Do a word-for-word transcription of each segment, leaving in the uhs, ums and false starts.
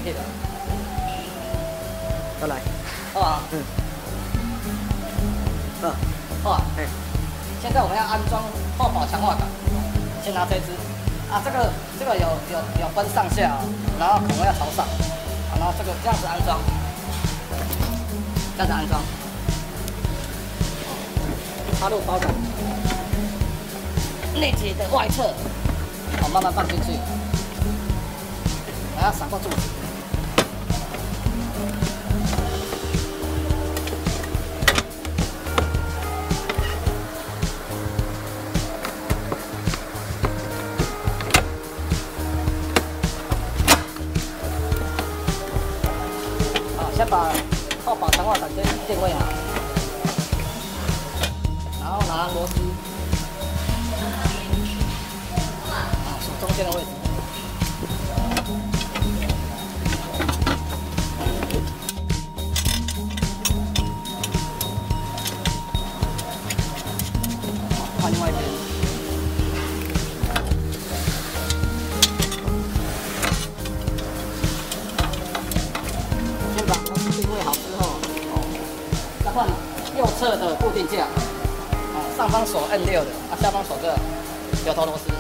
起的。 再来。 好啊。嗯。 嗯。 好啊。哎。现在我们要安装后保强化杆，先拿这支。啊，这个这个有有有分上下、哦，然后孔要朝上，啊、然后这个这样子安装，这样子安装。插入包杆，内节的外侧，好，慢慢放进去，然后闪过柱子。好，先把后保强化杆先定位好。然后拿螺丝，啊，锁中间的位置。换另外一边。先把螺丝定位好之后，哦，再换右侧的固定架。上方锁 N 六的，啊，下方锁个油头螺丝。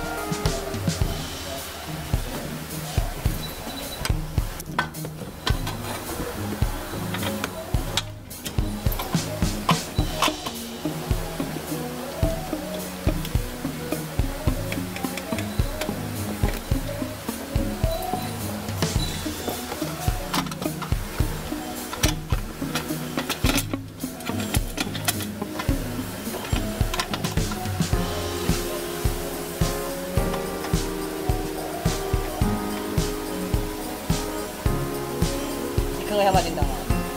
看看要不要叮当啊？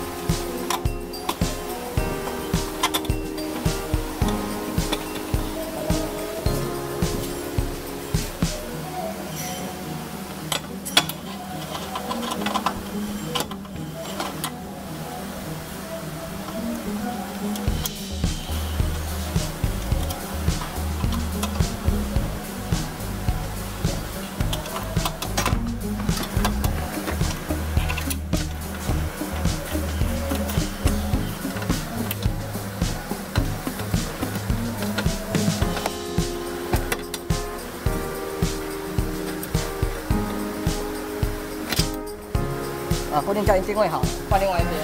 啊，固定架已经定位好，换另外一边。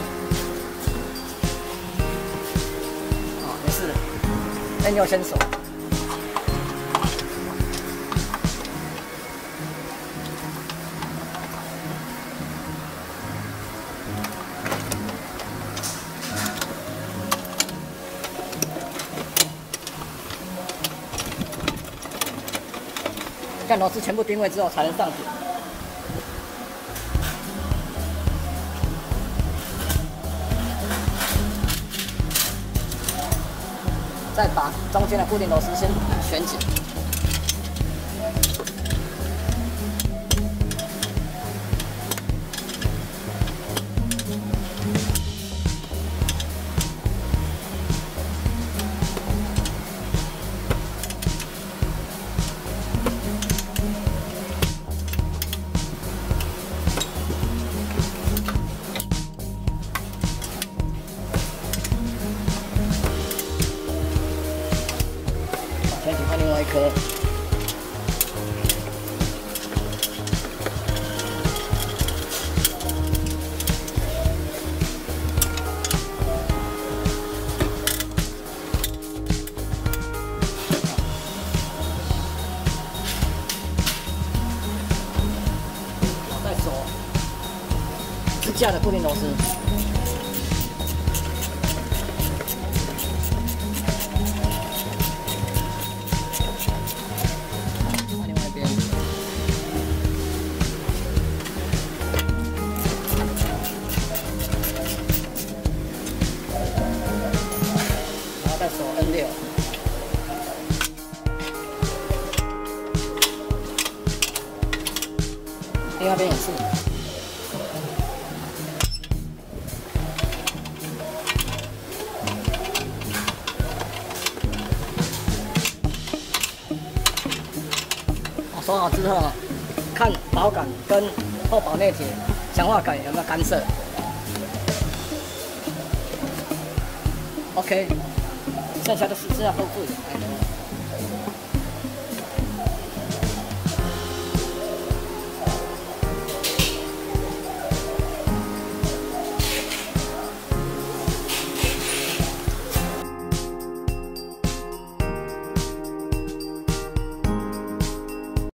啊，没事 ，N 六先锁。看螺丝全部定位之后才能上顶。再把中间的固定螺丝先旋紧。先换另外一颗。再锁支架的固定螺丝。锁 N 六，另外一边也是。锁好之后，看保杆跟后保内铁强化感有没有干涉 ？OK，剩下的是这样后置。